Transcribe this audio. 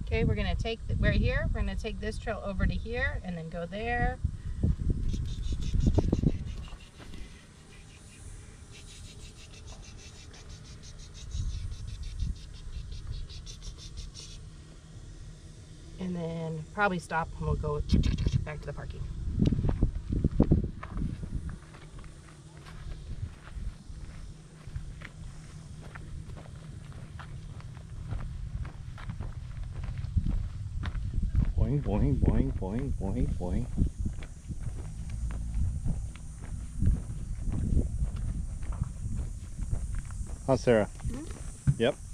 Okay, we're gonna take, right here, we're gonna take this trail over to here and then go there. And then probably stop and we'll go back to the parking. Boing, boing, boing, boing, boing, boing. Huh, Sarah? Mm-hmm. Yep.